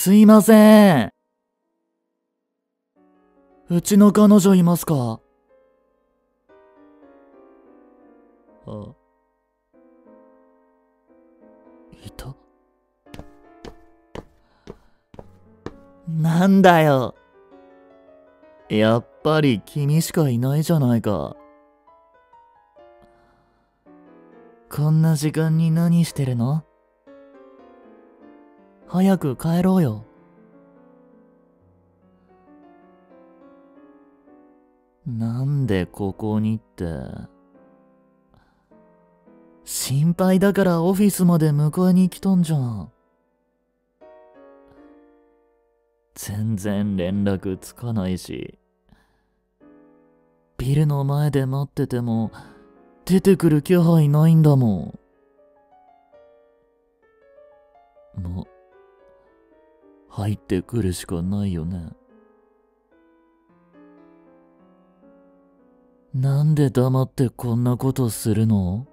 すいません。うちの彼女いますか？あ、いた。なんだよ。やっぱり君しかいないじゃないか。こんな時間に何してるの？早く帰ろうよ。なんでここにって。心配だからオフィスまで迎えに来たんじゃん。全然連絡つかないし。ビルの前で待ってても出てくる気配ないんだもん。もう入ってくるしかないよね。なんで黙ってこんなことするの？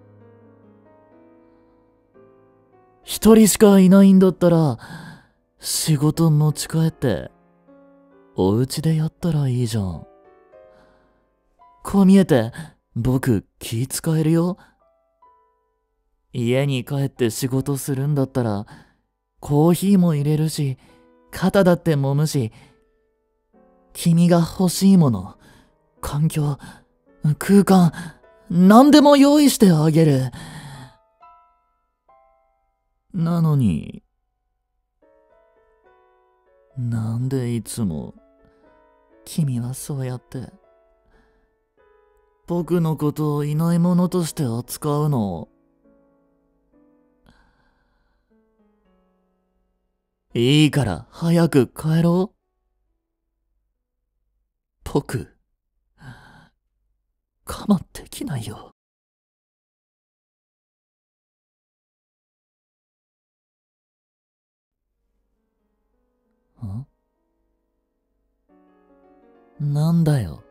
一人しかいないんだったら仕事持ち帰ってお家でやったらいいじゃん。こう見えて僕気使えるよ。家に帰って仕事するんだったらコーヒーも入れるし肩だって揉むし、君が欲しいもの、環境、空間、何でも用意してあげる。なのに、なんでいつも君はそうやって僕のことをいないものとして扱うの？いいから早く帰ろう。僕、我慢できないよ。なんだよ。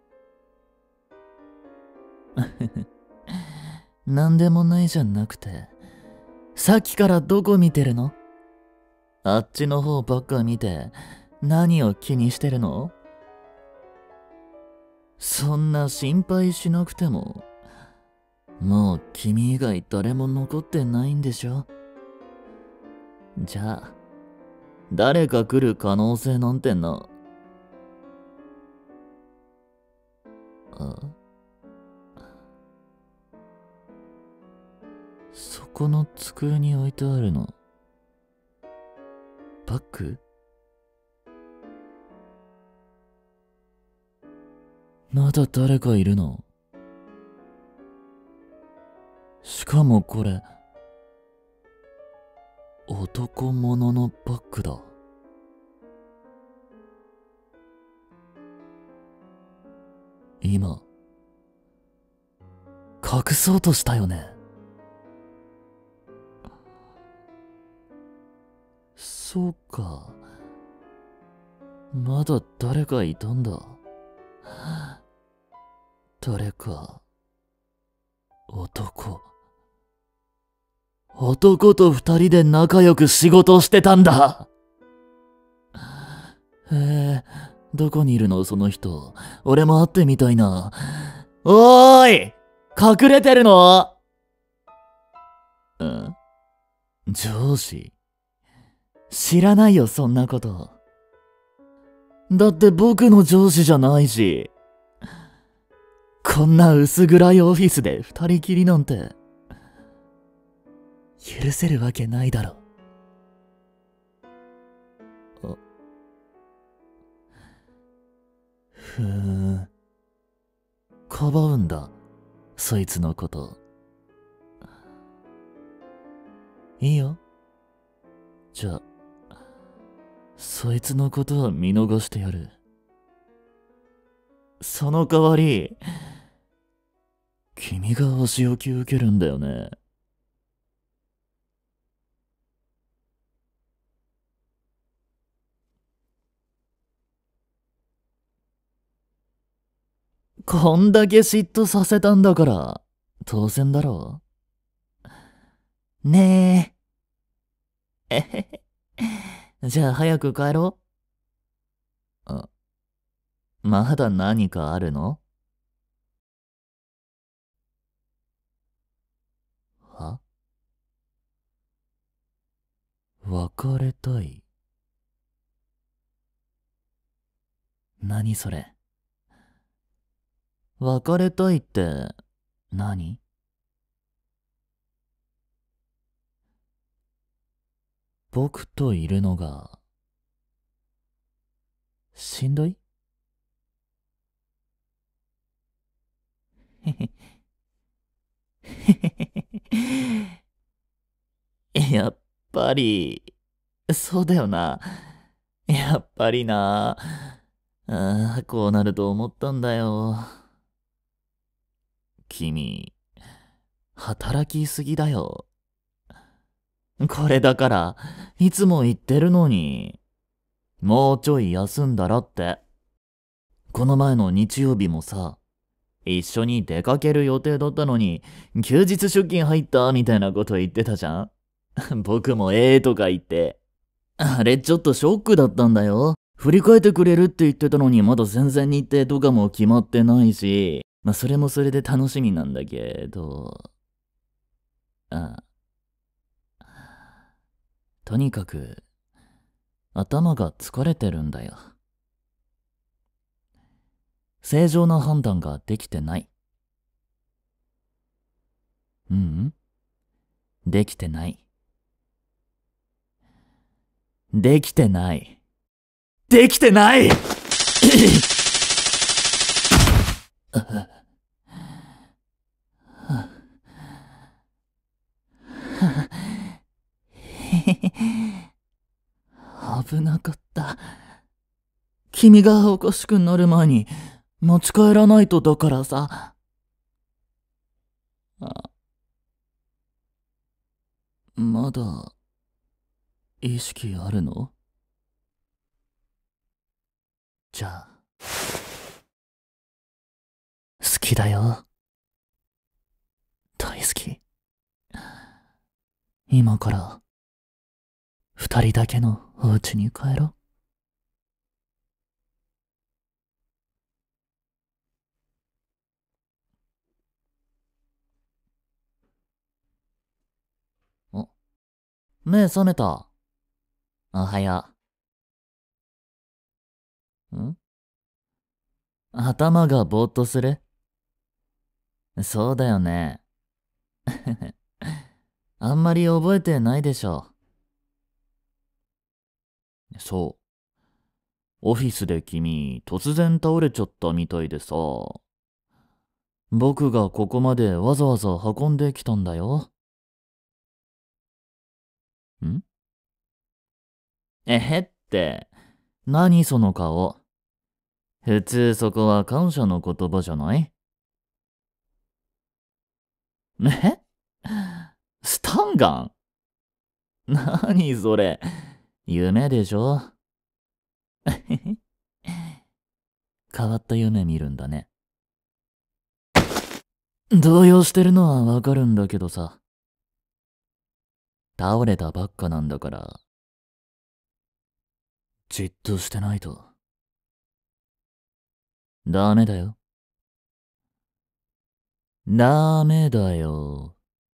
なんでもないじゃなくて、さっきからどこ見てるの？あっちの方ばっか見て何を気にしてるの？そんな心配しなくても、もう君以外誰も残ってないんでしょ？じゃあ、誰か来る可能性なんてな。あ、そこの机に置いてあるのバッグ？まだ誰かいるの？しかもこれ男物のバッグだ。今隠そうとしたよね。そうか、まだ誰かいたんだ。誰か男と二人で仲良く仕事をしてたんだ。どこにいるのその人。俺も会ってみたいな。おーい、隠れてるの？上司？知らないよそんなこと。だって僕の上司じゃないし。こんな薄暗いオフィスで二人きりなんて許せるわけないだろ。かばうんだ、そいつのこと。いいよ。じゃあ、そいつのことは見逃してやる。その代わり、君がお仕置き受けるんだよね。こんだけ嫉妬させたんだから、当然だろう。ねえ。えへへ。 じゃあ早く帰ろう。まだ何かあるの？は？別れたい？何それ？別れたいって何？僕といるのがしんどい？へへへへへ。やっぱり、そうだよな。やっぱりな。こうなると思ったんだよ。君、働きすぎだよ。これだから、いつも言ってるのに、もうちょい休んだらって。この前の日曜日もさ、一緒に出かける予定だったのに、休日出勤入ったみたいなこと言ってたじゃん。僕もとか言って。あれちょっとショックだったんだよ。振り返ってくれるって言ってたのにまだ全然日程とかも決まってないし、それもそれで楽しみなんだけど、あ、とにかく頭が疲れてるんだよ。正常な判断ができてない。うん、できてない。できてない。できてない危なかった。君がおかしくなる前に持ち帰らないとだからさ。まだ意識あるの？じゃあ、好きだよ。大好き。今から二人だけのお家に帰ろう。目覚めた？おはよう。頭がぼーっとする？そうだよね。あんまり覚えてないでしょ。そう。オフィスで君、突然倒れちゃったみたいでさ。僕がここまでわざわざ運んできたんだよ。ん？えへって、何その顔。普通そこは感謝の言葉じゃない？え？スタンガン？何それ。夢でしょ？変わった夢見るんだね。動揺してるのはわかるんだけどさ。倒れたばっかなんだから、じっとしてないと。ダメだよ。ダメだよ。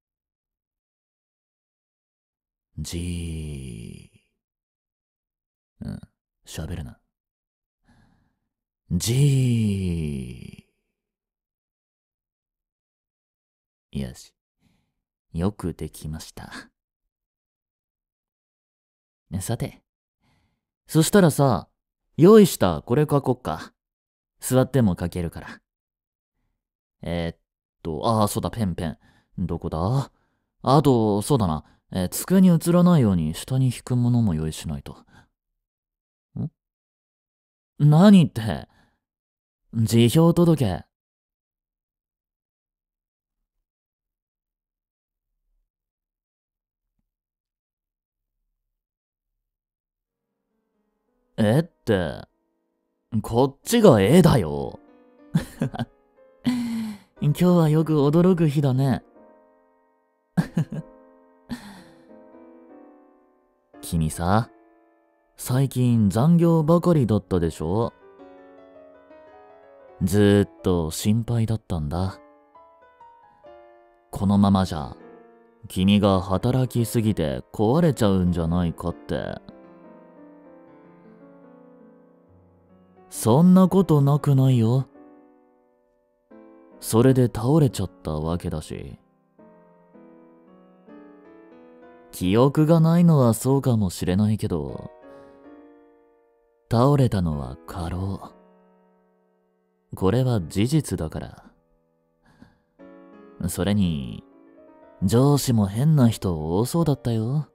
じー。喋るな。じー。よし。よくできました。さて。そしたらさ、用意したこれ書こっか。座っても書けるから。そうだ、ペンペン。どこだ？あと、そうだな。机に映らないように下に引くものも用意しないと。何って、辞表届。って、こっちがだよ。今日はよく驚く日だね。君さ、 最近残業ばかりだったでしょ。ずーっと心配だったんだ。このままじゃ君が働きすぎて壊れちゃうんじゃないかって。そんなことなくないよ。それで倒れちゃったわけだし。記憶がないのはそうかもしれないけど、倒れたのは過労。これは事実だから。それに、上司も変な人多そうだったよ。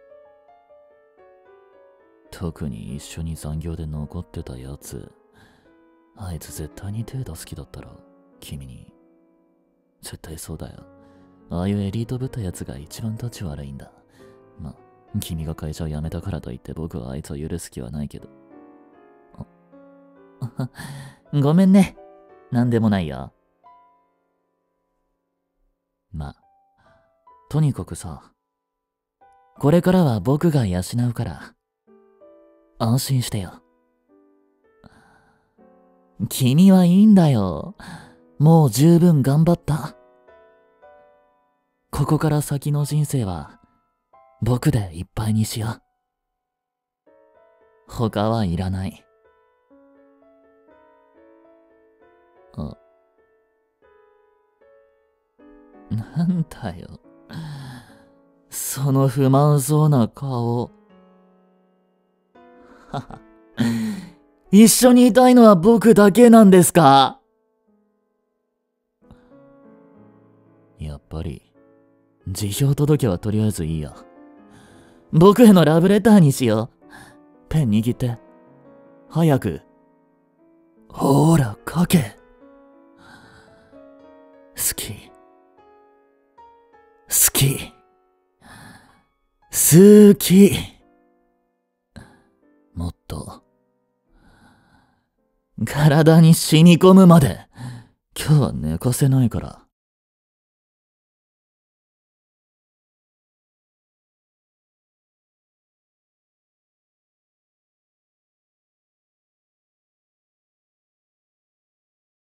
特に一緒に残業で残ってたやつ。あいつ絶対に手出す気だったら、君に。絶対そうだよ。ああいうエリートぶったやつが一番立ち悪いんだ。ま、君が会社を辞めたからといって僕はあいつを許す気はないけど。ごめんね。なんでもないよ。ま、とにかくさ、これからは僕が養うから、安心してよ。君はいいんだよ。もう十分頑張った。ここから先の人生は、僕でいっぱいにしよう。他はいらない。なんだよ。その不満そうな顔。はは。一緒にいたいのは僕だけなんですか？やっぱり、辞表届はとりあえずいいや。僕へのラブレターにしよう。ペン握って。早く。ほーら、書け。好き。好き。好き。もっと。体に染み込むまで。今日は寝かせないから。